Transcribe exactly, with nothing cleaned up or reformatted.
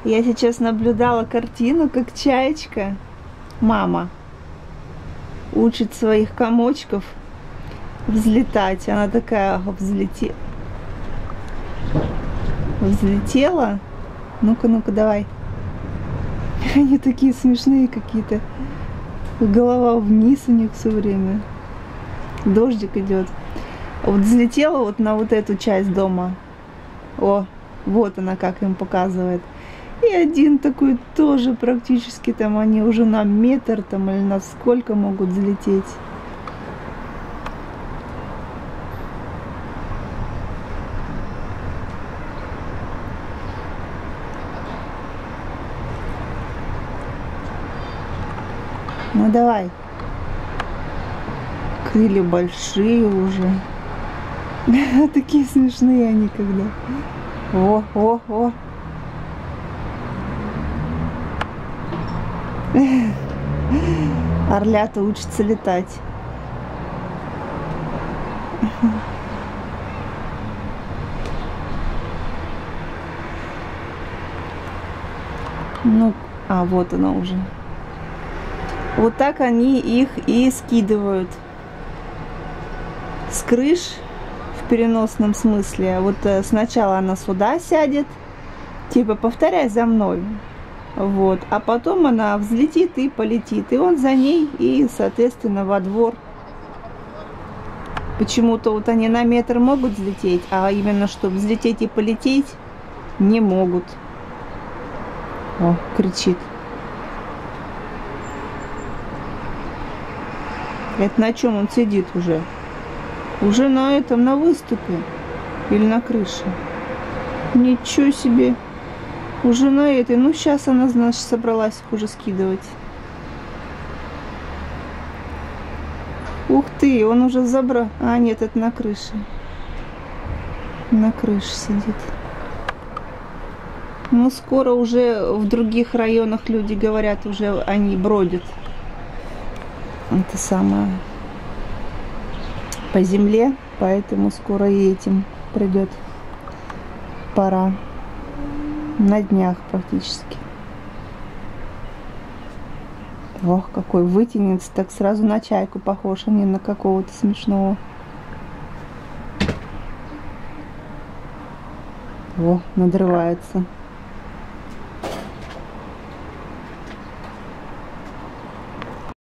Я сейчас наблюдала картину, как чаечка, мама, учит своих комочков взлетать. Она такая взлете... взлетела. Ну-ка, ну-ка, давай. Они такие смешные какие-то. Голова вниз у них все время. Дождик идет. Вот взлетела вот на вот эту часть дома. О, вот она как им показывает. И один такой тоже практически там, они уже на метр там или на сколько могут взлететь. Ну давай. Крылья большие уже. Такие смешные они когда. О, о, о. Орлята учатся летать. Ну, а вот она уже. Вот так они их и скидывают с крыш в переносном смысле. Вот сначала она сюда сядет, типа повторяй за мной. Вот, а потом она взлетит и полетит, и он за ней, и, соответственно, во двор. Почему-то вот они на метр могут взлететь, а именно, чтобы взлететь и полететь, не могут. О, кричит. Это на чем он сидит уже? Уже на этом, на выступе или на крыше? Ничего себе. Уже на этой. Ну, сейчас она, значит, собралась их уже скидывать. Ух ты, он уже забрал. А, нет, это на крыше. На крыше сидит. Ну, скоро уже в других районах люди говорят, уже они бродят. Это самое. По земле, поэтому скоро и этим придет пора. На днях практически. Ох, какой вытянется, так сразу на чайку похож, а не на какого-то смешного. О, надрывается.